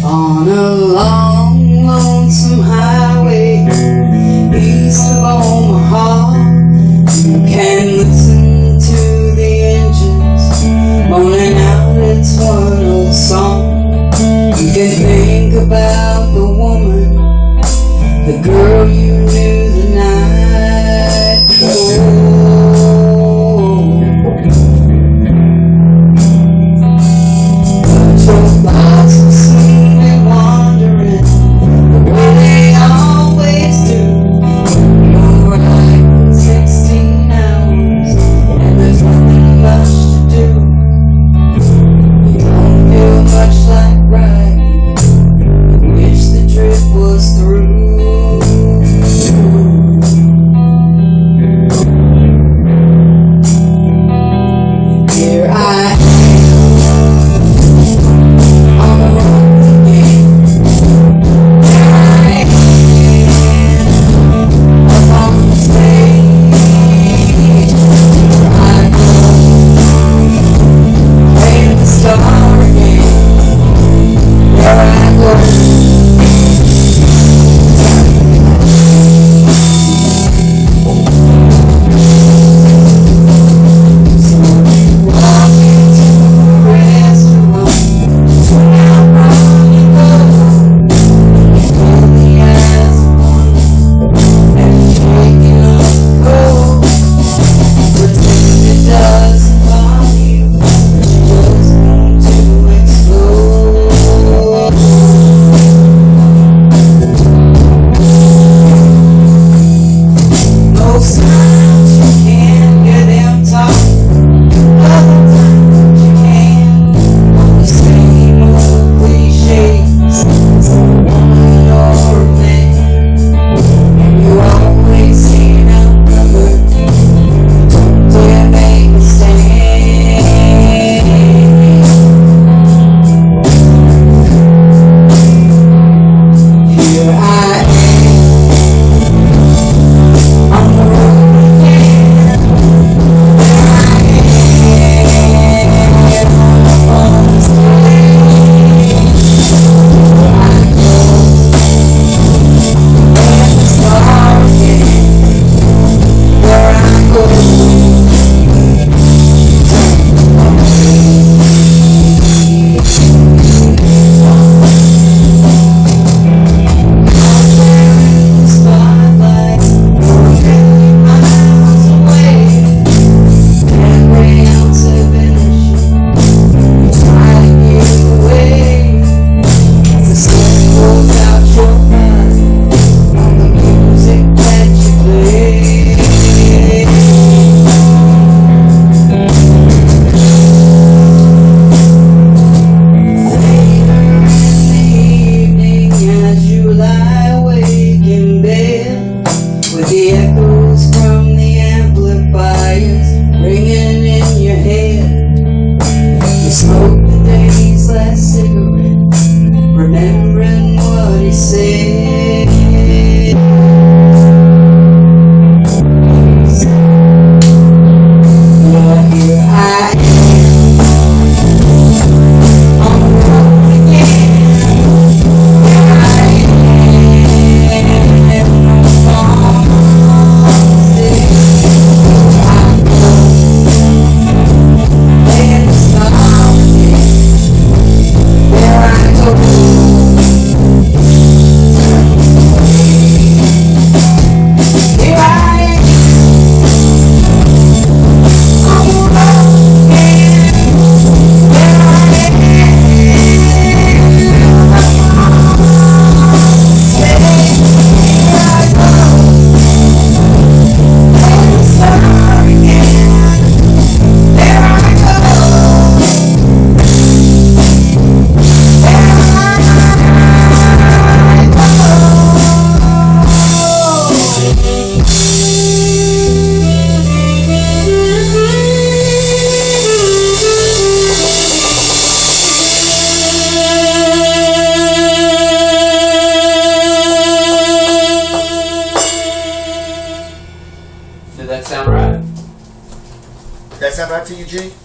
On a long, lonesome highway east of Omaha, you can listen to the engines moaning out its one old song. You can think about the woman, the girl you knew the night before. But your thoughts will soon be wandering the way they always do. You're riding 16 hours and there's nothing much to do. You don't feel much like riding. You wish the trip was through. Here I am on the road again. Here I am up on the stage. Here I go, playing the star again. Here I go. The echoes from the amplifiers ringing in your head. You smoke the day's last cigarette, remembering what he said. But here I am on the road again. Here I am on the phone. Did that sound right? That sound right to you, G?